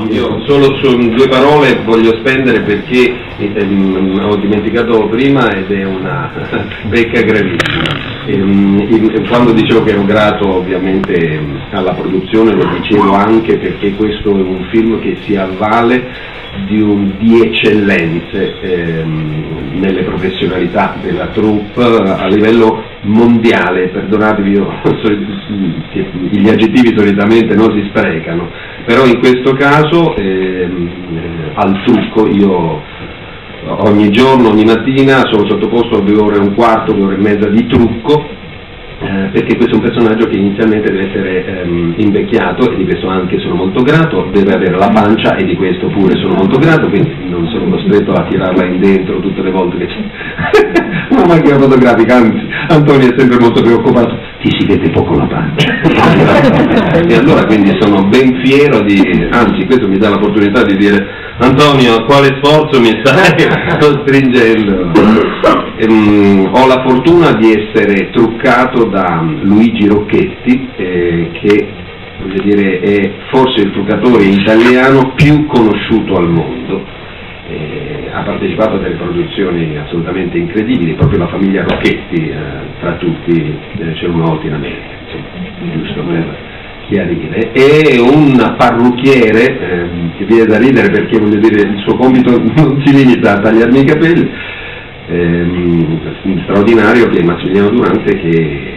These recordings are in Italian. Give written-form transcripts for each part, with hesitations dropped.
Io solo su due parole voglio spendere perché ho dimenticato prima ed è una becca gravissima. Quando dicevo che ero grato ovviamente alla produzione lo dicevo anche perché questo è un film che si avvale di eccellenze nelle professionalità della troupe a livello mondiale. Perdonatevi, gli aggettivi solitamente non si sprecano, però in questo caso al trucco io ogni giorno, ogni mattina sono sottoposto a 2 ore e un quarto, 2 ore e mezza di trucco, perché questo è un personaggio che inizialmente deve essere invecchiato, e di questo anche sono molto grato, deve avere la pancia e di questo pure sono molto grato, quindi non sono costretto a tirarla in dentro tutte le volte che c'è una macchina fotografica, anzi Antonio è sempre molto preoccupato, ti si vede poco la pancia e allora quindi sono ben fiero anzi questo mi dà l'opportunità di dire: Antonio, quale sforzo mi stai costringendo? Ho la fortuna di essere truccato da Luigi Rocchetti, che voglio dire, è forse il truccatore italiano più conosciuto al mondo. Ha partecipato a delle produzioni assolutamente incredibili, proprio la famiglia Rocchetti, tra tutti c'è una volta in America, giusto per chiarire. È un parrucchiere che viene da ridere perché voglio dire il suo compito non si limita a tagliarmi i capelli, straordinario, che è Massimiliano Durante, che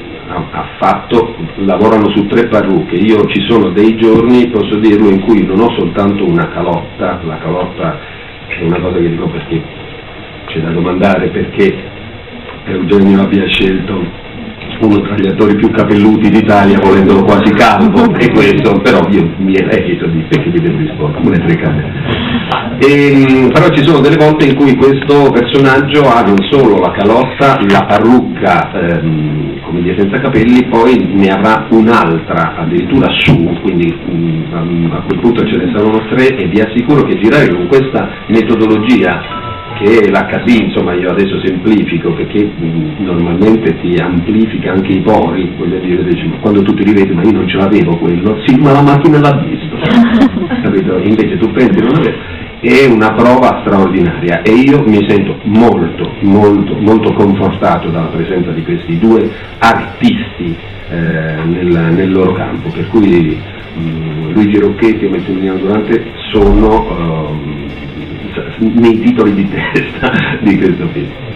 lavorano su 3 parrucche. Io ci sono dei giorni, posso dirlo, in cui non ho soltanto una calotta, la calotta è una cosa che dico perché c'è da domandare perché Eugenio abbia scelto uno tra gli attori più capelluti d'Italia, volendolo quasi calvo, e questo, però io mi evito di perché mi devo rispondere, pure 3 camere. Però ci sono delle volte in cui questo personaggio ha non solo la calotta, la parrucca, come dire, senza capelli, poi ne avrà un'altra addirittura su, quindi a quel punto ce ne saranno 3, e vi assicuro che girare con questa metodologia, che è l'HD, insomma io adesso semplifico perché normalmente ti amplifica anche i pori, voglio dire, quando tu ti rivedi ma io non ce l'avevo quello, sì ma la macchina l'ha visto, capito? Invece tu pensi non avevo, è una prova straordinaria e io mi sento molto molto molto confortato dalla presenza di questi 2 artisti nel loro campo, per cui Luigi Rocchetti e Massimiliano Durante sono nei titoli di testa di questo film.